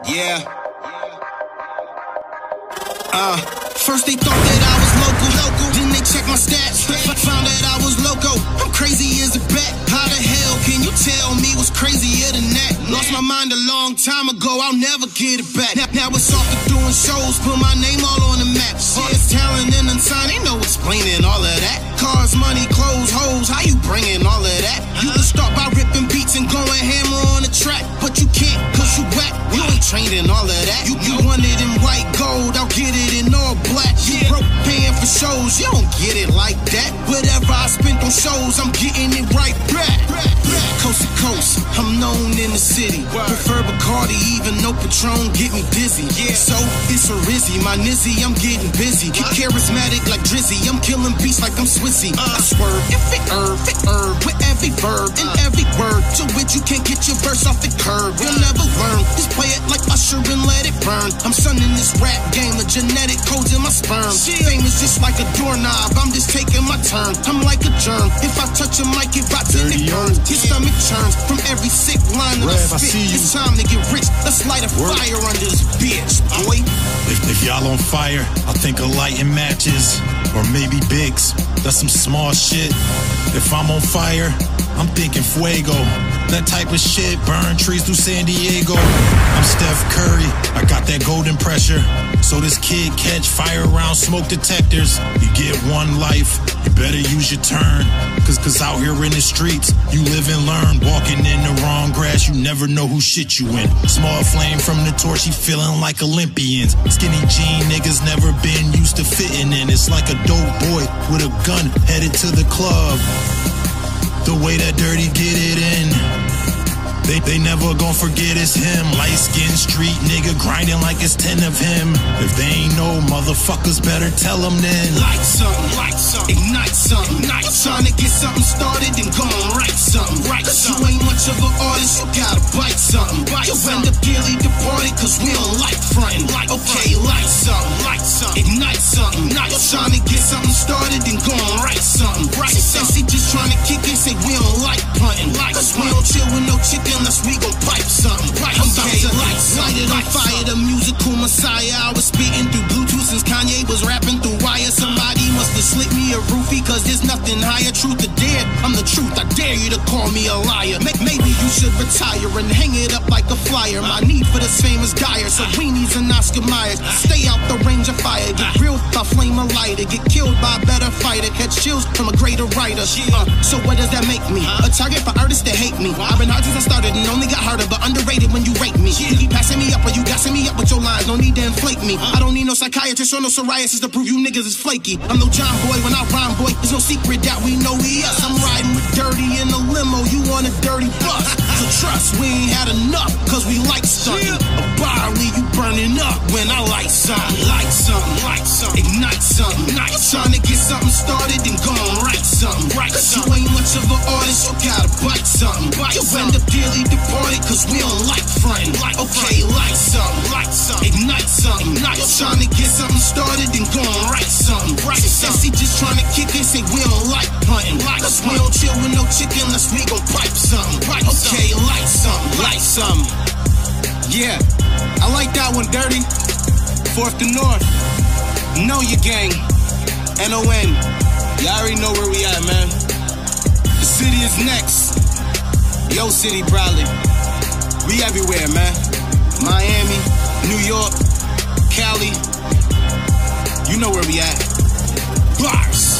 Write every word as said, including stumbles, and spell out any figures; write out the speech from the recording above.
Yeah. Uh, first they thought that I was local, local. Then they checked my stats, found that I was loco. I'm crazy as a bat. How the hell can you tell me what's crazier than that? Lost my mind a long time ago, I'll never get it back. Now, now it's off to doing shows, put my name all on the map. All this talent and unsigned, ain't no explaining all of that. Cars, money, clothes, hoes, how you bringing all of that? You can start by ripping beats and going hammer on the track, but you can't cause you whack. You ain't trained in all of that. You, you want it in white gold, I'll get it in all black. You broke paying for shows, you don't get it like that. Whatever I spent on shows, I'm getting it right back. Coast to coast, I'm known in the city. Prefer Bacardi, even though Patron get me dizzy. So it's a Rizzy, my Nizzy, I'm getting busy. Charismatic like Drizzy, I'm killing beats like I'm Swissy. I swerve, if it herb, it herb, with every verb and every word. To which you can't get your verse off the curb. You'll never learn, just play it like Usher and let it burn. I'm sunning this rap game, the genetic codes in my sperm. Fame is just like a doorknob, I'm just taking my turn. I'm like a germ, if I touch a mic, it rots and it burns. Your stomach churns from every sick line that I spit. It's time to get rich, let's light a fire under this bitch, boy. If, if y'all on fire, I think of lighting matches, or maybe Bigs, that's some small shit. If I'm on fire, I'm thinking fuego. That type of shit, burn trees through San Diego. I'm Steph Curry, I got that golden pressure. So this kid catch fire around smoke detectors. You get one life, you better use your turn. Cause, cause out here in the streets, you live and learn. Walking in the wrong grass, you never know who shit you in. Small flame from the torch, he feeling like Olympians. Skinny jean niggas never been used to fitting in. It's like a dope boy with a gun headed to the club. The way that Dirty get it in, They, they never gon' forget it's him. Light-skinned street nigga grinding like it's ten of him. If they ain't know, motherfuckers better tell them then. Light something, light something, ignite something. Ignite trying to get something started, then go and write something. Right, cause you ain't much of an artist, you gotta bite something. Bite You'll something. End up dearly departed, cause we don't like frontin'. Like, okay, light something, light something, ignite something. Ignite trying to get something started, then go and write something. Right, she said she just trying to kick it, say we don't like puntin'. Like, cause we don't chill with no chicken unless we gon' pipe something. Right, I'm about to light, light it on fire, the musical messiah. I was spitting through Bluetooth since Kanye was rapping through wire. Somebody must have slipped me a roofie, cause there's nothing higher. Truth or dare, I'm the truth, I dare you to call me a liar. Maybe you should retire and hang it up like a flyer. My need for this fame is dire, so weenies and Oscar Myers. Stay out the range of fire, get grilled by flame or lighter. Get killed by a better fighter, catch chills from a greater writer. Uh, so what does that make me? A target for artists that hate me. I've been hard since I started and only got harder, but underrated when you rate me. You keep passing me up or you gassing me up with your lines, no need to inflate me. I don't need no psychiatrist or no psoriasis to prove you niggas is flaky. I'm no John Boy when I rhyme, boy, there's no secret that we know we us. I'm riding with Dirty in a limo, you want a dirty bus. So trust, we ain't had enough, cause we like something. A bar leave you burning up when I light something. Light something, light something, ignite something. Ignite. Trying to get something started, then go and write something. Right, cause you ain't much of an artist, you gotta bite something. You'll end up dearly departed, cause we don't like frontin'. Like, okay, light something, light something, ignite something. Ignite. Trying to get something started, then go and write something. Right, she said she just trying to kick it, say we don't like puntin'. Cause we don't chill with no chicken unless we gon' pipe something. Okay, light something, light something. Yeah, I like that one, Dirty. Fourth to North, know your gang. N O N, y'all already know where we at, man. The city is next. Yo City, probably. We everywhere, man. Miami, New York, Cali. You know where we at. Bars.